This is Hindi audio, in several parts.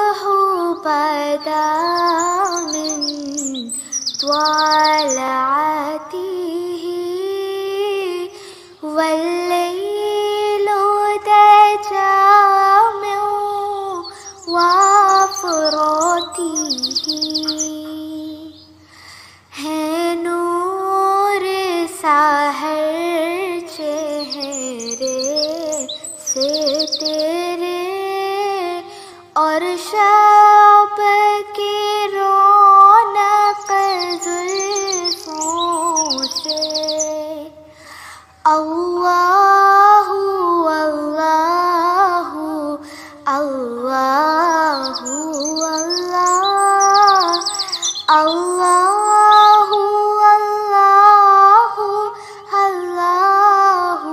بدا من طلعته والليل دجى من وفراته है नूर साहर चेहरे से तेरे और शब की रौनक जुल्फों से। अल्लाहु अल्लाहु अल्लाहु अल्लाह अल्लाहु अल्लाहु अल्लाहु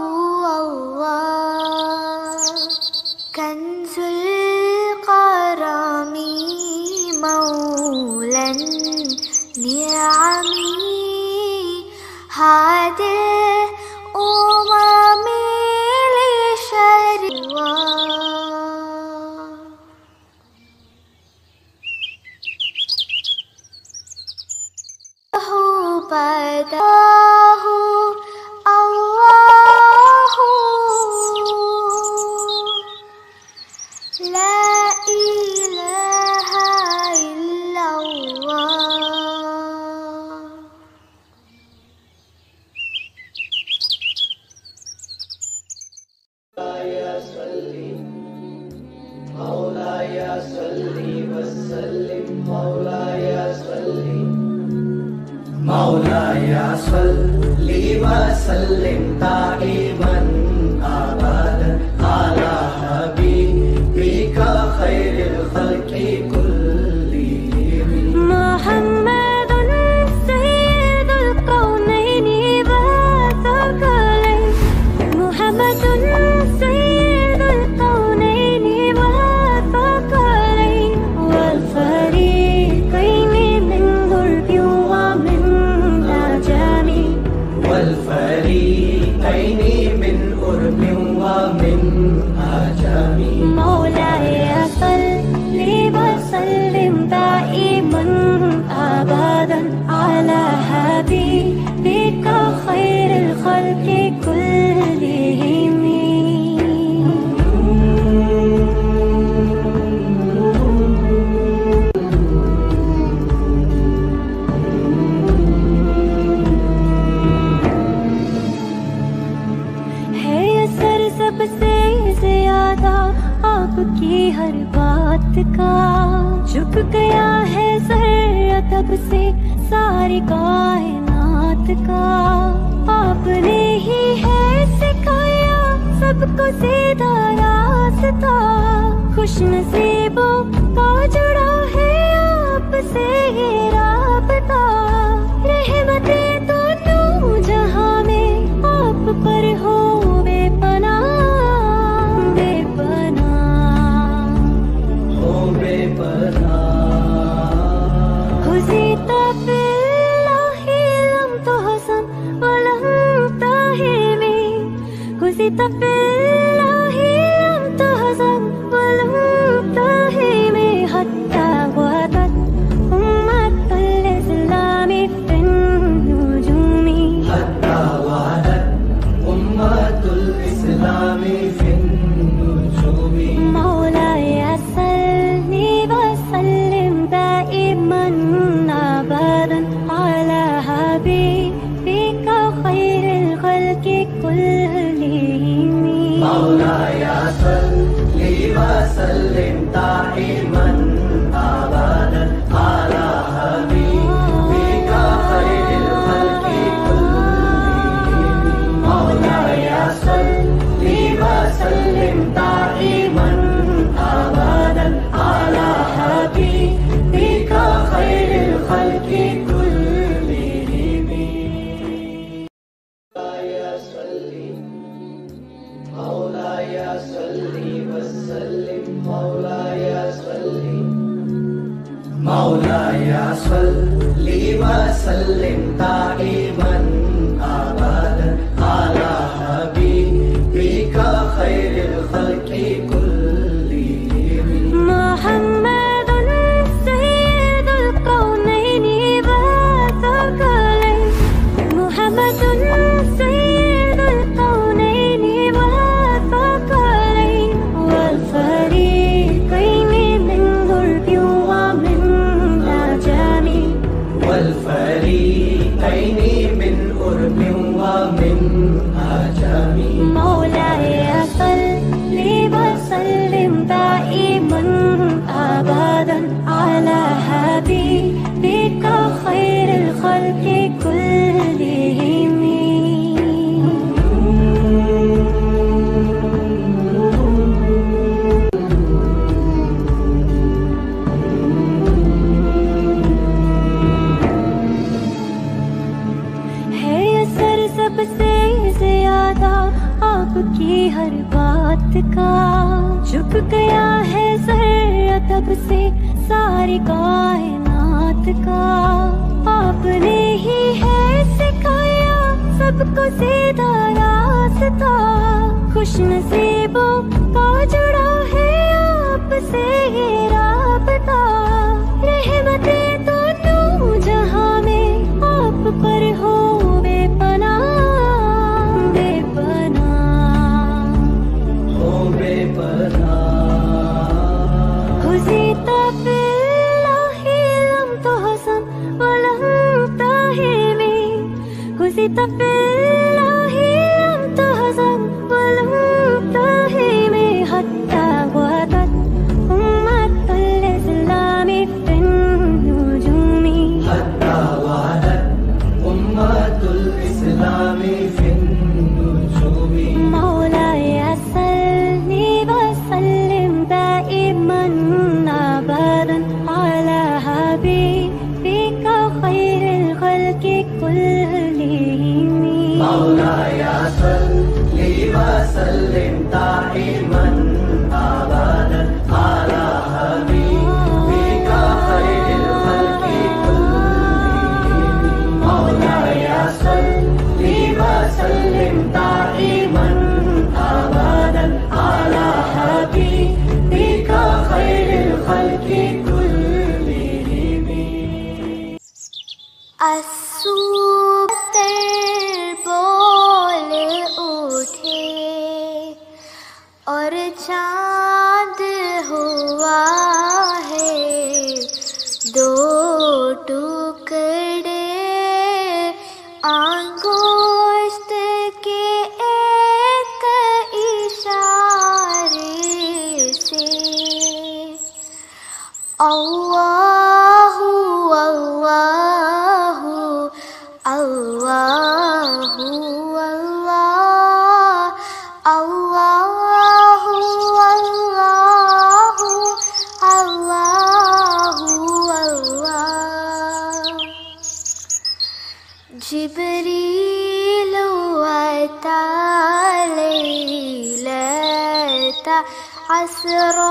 अल्लाह। कंजुल करमी मौलन नियामी हादिल उममी लिशरिवा। बदाहु अल्लाहु ला इलाहा इल्लल्लाह। मौलाय सल्ली वसल्लिम मौलाय सल्ली मौलाय सल्ली वसल्लिम दाइमन अबदन अला हबीबिका खैरिल खल्क़ि कुल्लिहिम। मुहम्मदुन सय्यदुल कौनैनि व सकलैन मुहम्मदुन सय्यदुल कौनैनि व सकलैन वल फरीक़ैनि मिन गुर्बि व मिन अजमी वल फरीक़ैनि मिन उर्बि व मिन अजमी। मौलाय सल्लि वसल्लिम दाइमन अबदन अला हबीबिका खैरिल खल्क़ि कुल्लिहिम। है असर सबसे ज्यादा आपकी हर बात का, झुक गया है सर तब से सारी कायनात का। आपने ही है सिखाया सबको सीधा रास्ता, खुश नसीबों का जुड़ा है आपसे ये राबता। रहमतें तो तू जहां में आप पर हो मौलाय सल्ली वसल्लिम दाइमन अबदन अला हबीबिका खैरिल खल्क़ि कुल्लिहिम। मौलाय सल्ली वसल्लिम दाइमन अबदन अला हबीबिका खैरिल खल्क़ि कुल्लिहिम। मौलाय सल्ली वसल्लिम मौलाय सल्ली मौलाय सल्ली वसल्लिम दाइमन अबदन अला हबीबिका खैरिल खल्क़ि कुल्लिहिम। मुहम्मद के कुल्ले में। है असर सबसे ज्यादा आपकी हर बात का, झुक गया है सर तब से सारी कायनात का। आपने ही है सिखाया सबको सीधा रास्ता, खुश नसीबों का जुड़ा है आपसे ये राबता। रहमतें दोनों जहां में आप पर हो बेपनाह, बेपनाह हो बेपनाह। هزيت في الله لم تهزم ولم تهمي، هزيت في الله لم تهزم ولم تهمي، حتى وضعت أمة الإسلام في النجوم، حتى وعدت أمة الإسلام في النجوم. مولاي صل وسلم دائما أبدا على حبيبك خير الخلق كلهم. مولاي صل وسلم دائما أبدا على حبيبك خير الخلق كلهم. مولاي صل وسلم دائما أبدا على حبيبك خير الخلق كلهم. असुतर बोल उठे और चांद हुआ है दो टुकड़े, आंगुष्ठ के एक इशारे से। अल्लाहु अल्लाहु अल्लाहु अल्लाह अल्लाहु अल्लाहु अल्लाह। जिब्रील अता लैलता अस्रा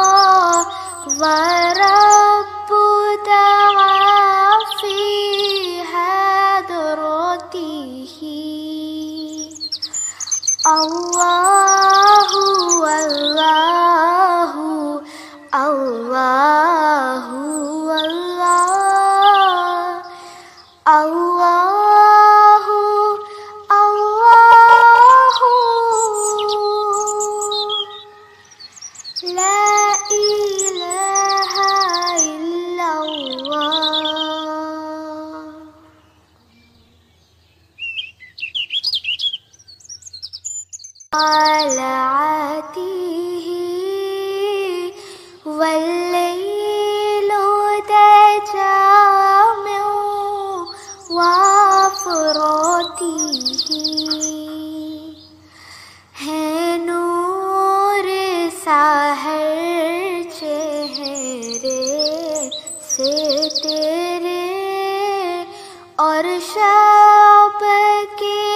ورب دعا في حضرته الله الله الله الله الله الله لا إله إلا الله. طلعته والليل دجى من وفراته है नूर साहर चेहरे से तेरे और शब के